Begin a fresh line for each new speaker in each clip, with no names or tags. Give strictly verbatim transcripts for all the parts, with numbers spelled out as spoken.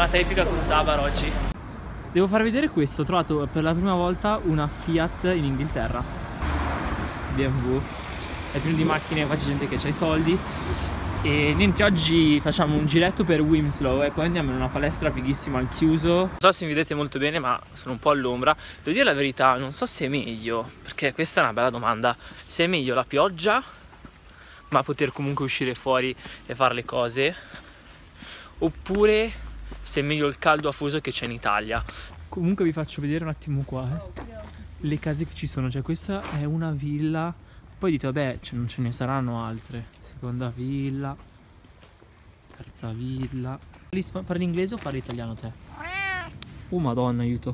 giornata epica con Sabar oggi. Devo far vedere questo, ho trovato per la prima volta una Fiat in Inghilterra. B M W. È pieno di macchine, qua c'è gente che ha i soldi. E niente, oggi facciamo un giretto per Wilmslow e poi andiamo in una palestra fighissima al chiuso. Non so se mi vedete molto bene, ma sono un po' all'ombra. Devo dire la verità, non so se è meglio, perché questa è una bella domanda, se è meglio la pioggia ma poter comunque uscire fuori e fare le cose, oppure se è meglio il caldo afoso che c'è in Italia. Comunque vi faccio vedere un attimo qua eh, le case che ci sono. Cioè questa è una villa, poi dite vabbè non ce ne saranno altre. Seconda villa, terza villa. Parli inglese o parli italiano te? Oh madonna, aiuto.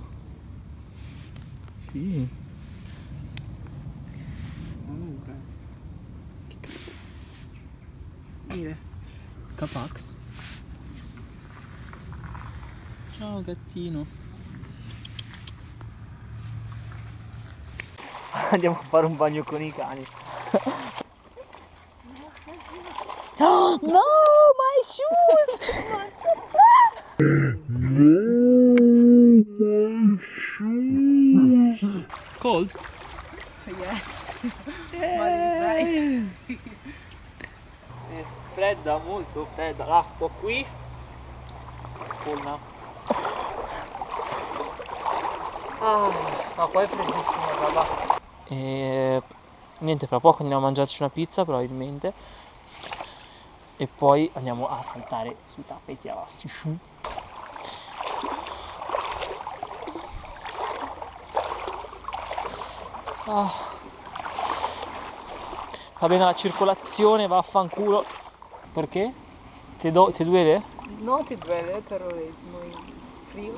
Sì. Capax. Ciao gattino. Andiamo a fare un bagno con i cani.
Oh, no, my shoes!
It's cold?
Yes. But it's nice.
È fredda, molto fredda. L'acqua qui spolna. Ah, ma qua è freddissima, raga. E niente, fra poco andiamo a mangiarci una pizza probabilmente. E poi andiamo a saltare sui tappeti elastici. Ah. Va bene la circolazione, vaffanculo. Perché? Ti, do, ti duele?
No ti duele, però è muy frío.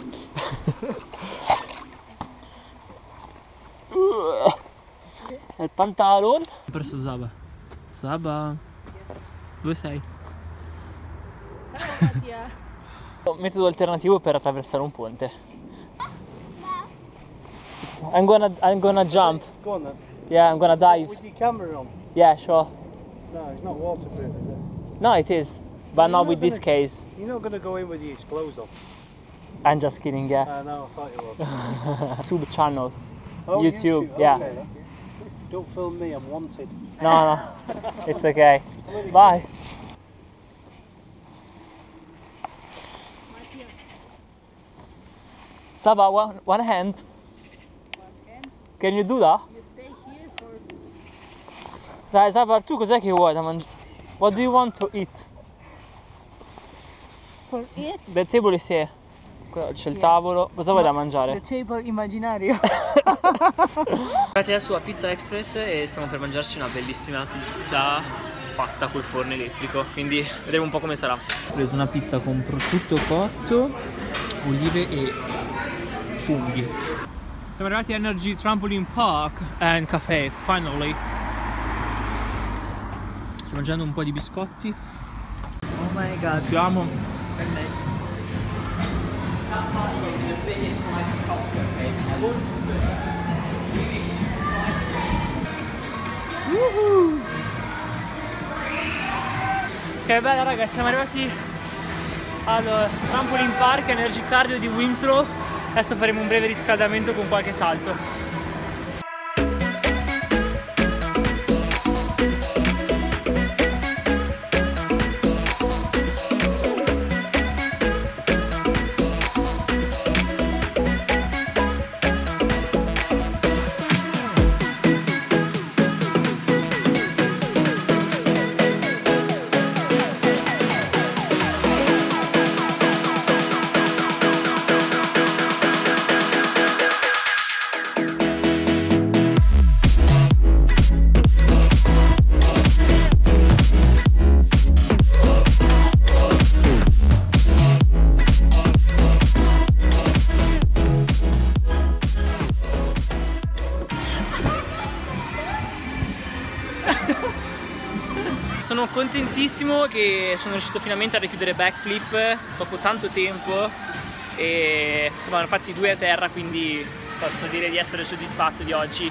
È il pantalone. Ho perso Saba. Saba, dove sei?
Ciao Mattia.
Metodo alternativo per attraversare un ponte. I'm gonna, I'm gonna jump.
Go on then.
Yeah, I'm gonna dive.
With your camera on?
Yeah, sure.
No, it's not waterproof, is it?
No, it is, but not with this case.
You're not going to go in with your clothes on?
I'm just kidding, yeah.
Uh, no, I thought you was.
YouTube channel.
Oh,
YouTube, yeah.
Okay. Don't film me, I'm wanted.
No, no, it's okay. Bye. Saba, one, one hand. Can you do that? Dai Saba, tu cos'è che vuoi da mangiare? What do you want to eat?
For it?
The table is here. C'è il tavolo. Cosa vuoi da mangiare?
The table immaginario.
Siamo adesso a Pizza Express e stiamo per mangiarci una bellissima pizza fatta col forno elettrico. Quindi vedremo un po' come sarà. Ho preso una pizza con prosciutto cotto, olive e funghi. Siamo arrivati a Energy Trampoline Park and Cafe, finally. Sto mangiando un po' di biscotti.
Oh my god.
Siamo.
Very nice.
Woohoo! Che bella raga, siamo arrivati al Trampoline Park Energy Cardio di Wilmslow. Adesso faremo un breve riscaldamento con qualche salto. Sono contentissimo che sono riuscito finalmente a richiudere backflip dopo tanto tempo e insomma hanno fatti due a terra, quindi posso dire di essere soddisfatto di oggi.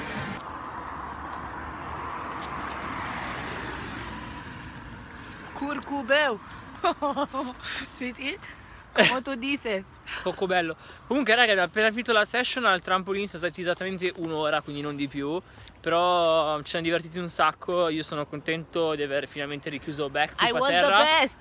Curcubeu. Ziet ie? Come tu dices.
Poco bello. Comunque raga, abbiamo appena finito la session al trampolino, sono stati esattamente un'ora, quindi non di più. Però ci siamo divertiti un sacco, io sono contento di aver finalmente richiuso backflip
I
a
was
terra.
the best.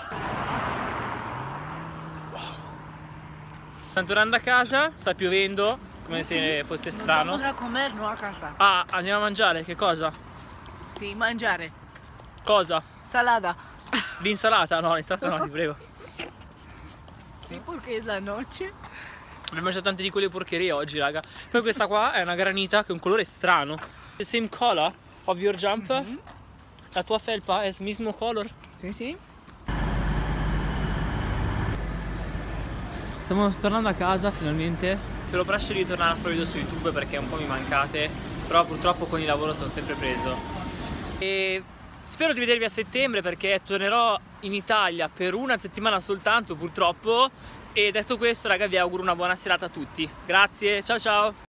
Stiamo tornando a casa, sta piovendo, come se fosse strano.
Vamos a comer, no a casa.
Ah, andiamo a mangiare, che cosa?
Sì, mangiare.
Cosa?
Salada.
L'insalata? No, l'insalata no, ti prego.
Sì, perché è la noce.
Abbiamo mangiato tante di quelle porcherie oggi, raga. Poi questa qua è una granita che ha un colore strano. The same color of your jumper? Mm-hmm. La tua felpa è il mismo color?
Sì, sì.
Stiamo tornando a casa finalmente. Spero presto di tornare a fare video su YouTube perché un po' mi mancate. Però purtroppo con il lavoro sono sempre preso. E spero di vedervi a settembre perché tornerò in Italia per una settimana soltanto, purtroppo. E detto questo, raga, vi auguro una buona serata a tutti. Grazie, ciao ciao!